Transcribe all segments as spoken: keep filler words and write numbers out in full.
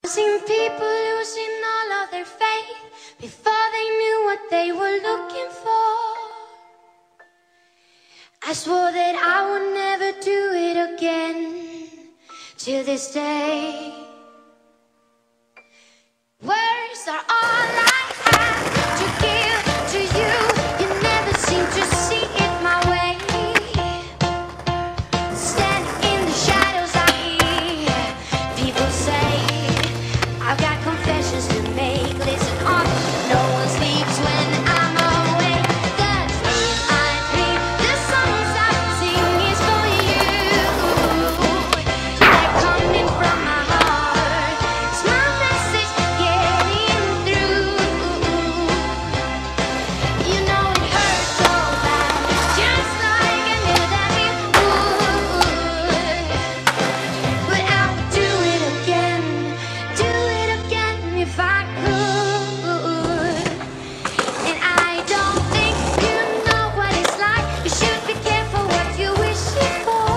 I've seen people losing all of their faith before they knew what they were looking for. I swore that I would never do it again, till this day. Words are all I have to give to you. You never seem to see it my way. Standing in the shadows, I hear people say, I've got confessions to make. Listen on, no one sleeps when I'm away. The dream I dream, the songs I sing is for you. They're coming from my heart. It's my message getting through. You know it hurts so bad, just like I knew that it would. But I would do it again, do it again if I could. And I don't think you know what it's like. You should be careful what you wish for.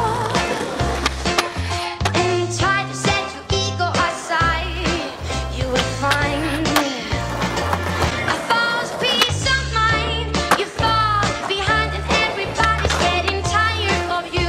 And try to set your ego aside, you will find a false peace of mind. You fall behind and everybody's getting tired of you.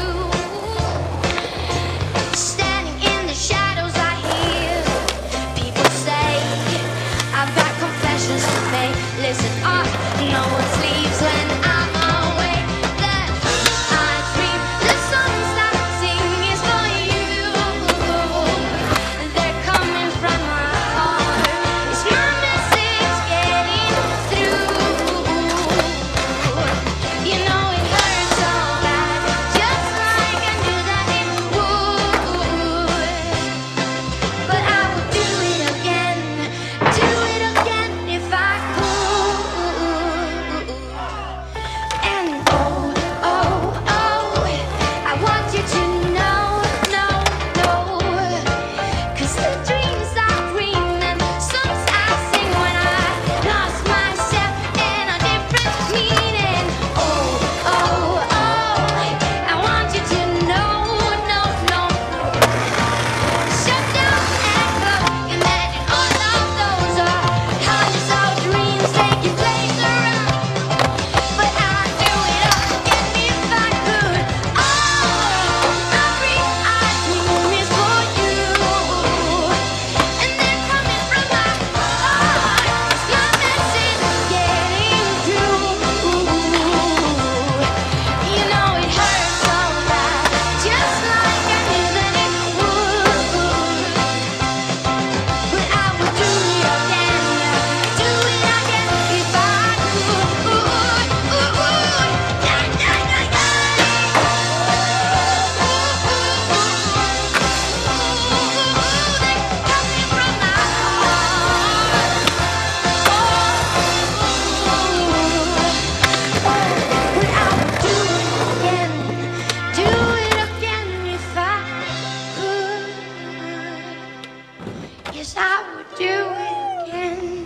Standing in the shadows, I hear people say, I've got confessions to make. Listen up, no one sleeps when I'm away. The dreams I dream, the songs I sing is for you. They're coming from my heart. It's my message getting through. You know it hurts so bad, just like I knew that it would. But I would do it again, do it again if I could. And oh, oh, oh, I want you to know, know, know. 'Cause the dreams I dream and songs I sing when I lost myself in a different meaning. Oh, oh, oh, I want you to know, know, know. Shut down and go. Imagine all of those are hundreds of dreams taking place around. But I'd do it all again if I could. Oh, every I dream is for you. And they're coming from my heart. It's my message getting through. You know it hurts so bad, just like I knew that it would. But I would do it again, do it again if I could. Yeah, yeah, yeah, yeah. They're coming from my heart. But I would do it again, do it again if I could. Yes, I would do it again.